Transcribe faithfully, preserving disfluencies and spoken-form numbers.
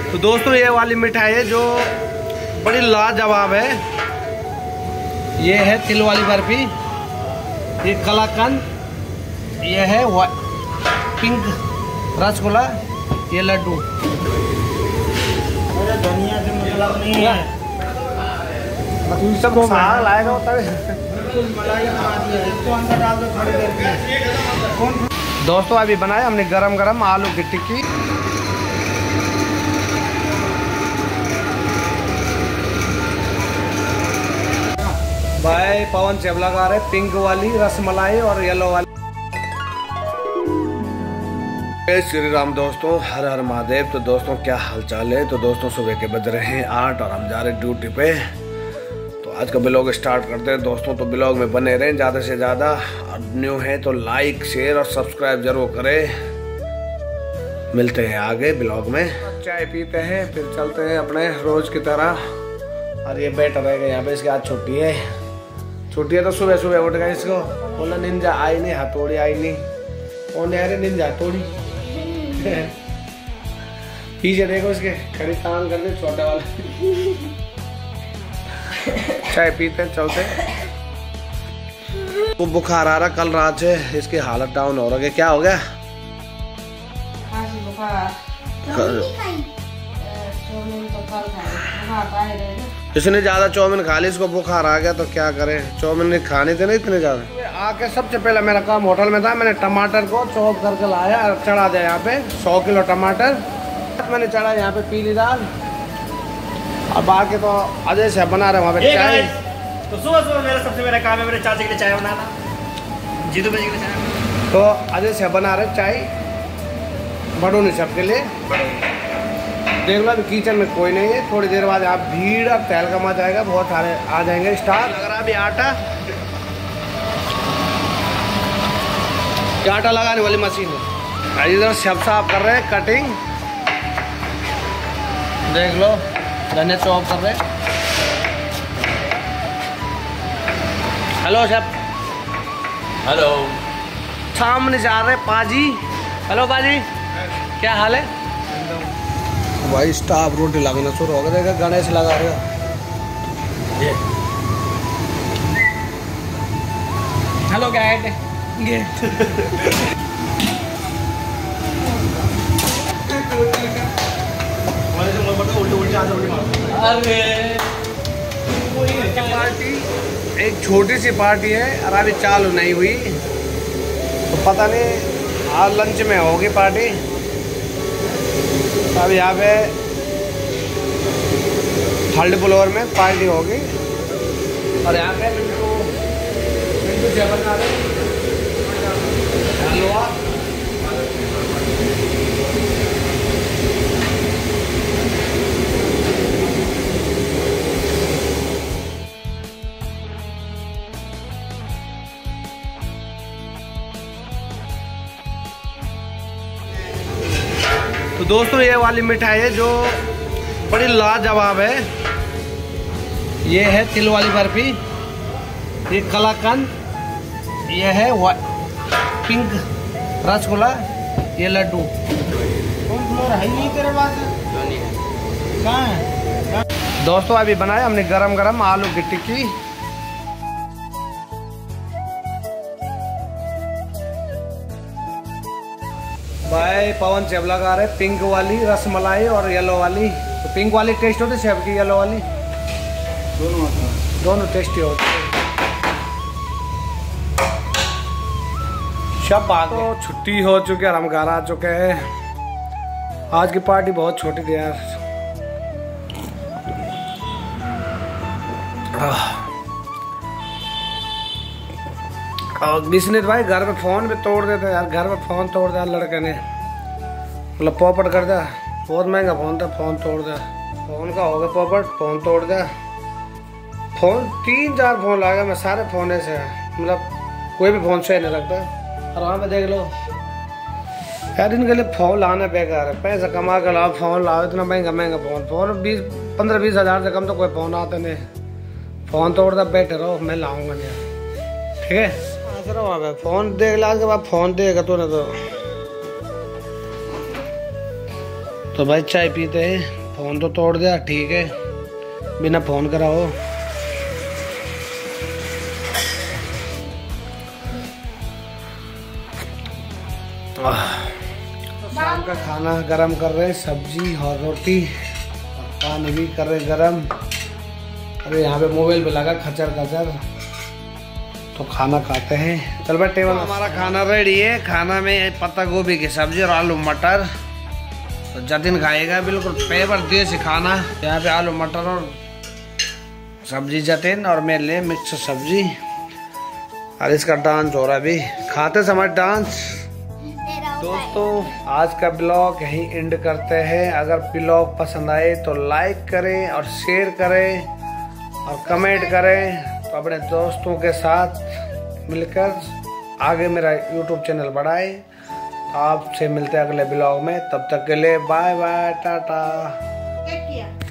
तो दोस्तों ये वाली मिठाई है जो बड़ी लाजवाब है। ये है तिल वाली बर्फी, ये कलाकंद, ये है पिंक रसगुल्ला, ये लड्डू। धनिया से मतलब नहीं है, सब साग लाएगा होता है। दोस्तों अभी बनाया हमने गरम गरम आलू की टिक्की। भाई पवन सेब लगा रहे, पिंक वाली रसमलाई और येलो वाली। जय श्री राम दोस्तों, हर हर महादेव। तो दोस्तों क्या हालचाल है। तो दोस्तों सुबह के बज रहे हैं आठ और हम जा रहे हैं ड्यूटी पे। तो आज का ब्लॉग स्टार्ट करते हैं दोस्तों। तो ब्लॉग में बने रहें ज़्यादा से ज़्यादा। न्यू है तो लाइक शेयर और सब्सक्राइब जरूर करें। मिलते हैं आगे ब्लॉग में। चाय पीते हैं फिर चलते हैं अपने रोज की तरह। और ये बैठा रहेगा यहाँ पे, इसकी आज छुट्टी है। छुट्टी है तो सुबह सुबह उठ गए, इसको बोला निंजा आई नहीं, हथौड़ी आई नहीं, ओने अरे निंजा हथौड़ी। पीछे देखो इसके खड़ी काम कर दे छोटा वाला। चाय पीते चलते। वो बुखार आ रहा कल रात से, इसकी हालत डाउन हो रहा है। क्या हो गया? इसने ज्यादा चाउमीन खा ली, इसको बुखार आ गया। तो क्या करें, चाउमीन नहीं खाने थे ना इतने ज्यादा। आके सबसे पहले मेरा काम होटल में था। मैंने टमाटर को चॉप करके लाया और चढ़ा दिया यहाँ पे सौ किलो टमाटर मैंने चढ़ा यहाँ पे पीली दाल। और बाकी तो अजय से बना रहे वहाँ पे चाय। तो सुबह सुबह मेरा सबसे मेरा काम है मेरे चाचा के लिए चाय बनाना, जीतू भाई के लिए चाय। तो अजय से बना रहे चाय बड़ों ने सबके लिए। देख लो अभी किचन में कोई नहीं है। थोड़ी देर बाद आप भीड़ और तहलका मच जाएगा, बहुत सारे आ जाएंगे स्टार। लग रहा अभी आटा आटा लगाने वाली मशीन है। इधर सब साफ कर रहे हैं, कटिंग देख लो, धनिया चॉप कर रहे हैं। Hello chef. हेलो। सामने जा रहे पाजी। हेलो पाजी, क्या हाल है? भाई स्टाफ रोटी लगाना शुरू हो गया। गणेश लगा रहे हो। Hello guide. अरे पार्टी एक छोटी सी पार्टी है और अभी चालू नहीं हुई, तो पता नहीं आज लंच में होगी पार्टी। अब यहाँ पे थर्ड फ्लोर में पार्टी होगी। और यहाँ पे मिंटू मिंटू क्या बना रहे हलवा। तो दोस्तों ये वाली मिठाई है जो बड़ी लाजवाब है। ये है तिल वाली बर्फी, ये कलाकंद, ये है पिंक रसगुल्ला, ये लड्डू। दोस्तों अभी बनाया हमने गरम गरम आलू की टिक्की। भाई पवन सेब लगा रहे, पिंक वाली रसमलाई और येलो वाली। तो पिंक वाली टेस्ट होती है सेब की, येलो वाली दोनों दोनों टेस्टी होती है। सब आ गए। तो छुट्टी हो चुकी है और हम घर आ चुके हैं। आज की पार्टी बहुत छोटी थी यार। विष्णु भाई घर पे फोन भी तोड़ देते यार। घर पे फोन तोड़ दिया लड़के ने, मतलब पॉपट कर दिया। बहुत महंगा फोन था, फोन तोड़ दिया। फोन का हो गया पॉपट, फोन तोड़ दिया। फोन तीन चार फोन लगा मैं, सारे फोन ऐसे मतलब कोई भी फोन सही नहीं लगता। और वहाँ पे देख लो यार, इनके लिए फोन लाना बेकार है। पैसा कमा कर लाओ, फोन लाओ। इतना महंगा महंगा फोन फोन बीस पंद्रह बीस हजार से कम तो कोई फोन आते नहीं। फोन तोड़ दिया, बैठे रहो, मैं लाऊंगा नहीं। ठीक है वहाँ पे फोन देख ला के बाद फोन देगा तूने तो तो भाई चाय पीते हैं, फ़ोन तो तोड़ दिया, ठीक है, बिना फ़ोन करा हो। शाम का खाना गरम कर रहे, सब्जी और रोटी और पानी भी कर रहे गरम। अरे यहाँ पे मोबाइल पे लगा खचर खचर, तो खाना खाते हैं। चल भाई टेबल, हमारा खाना रेडी है। खाना में पत्ता गोभी की सब्जी और आलू मटर, तो जतिन खाएगा बिल्कुल पेवर देसी खाना। यहाँ पे आलू मटर और सब्जी जतिन, और मेरे लिए मिक्स सब्जी। और इसका डांस हो रहा है अभी, खाते समय डांस। दोस्तों आज का ब्लॉग यहीं एंड करते हैं। अगर ब्लॉग पसंद आए तो लाइक करें और शेयर करें और कमेंट करें, तो अपने दोस्तों के साथ मिलकर आगे मेरा यूट्यूब चैनल बढ़ाए। तो आपसे मिलते हैं अगले ब्लॉग में, तब तक के लिए बाय बाय टाटा।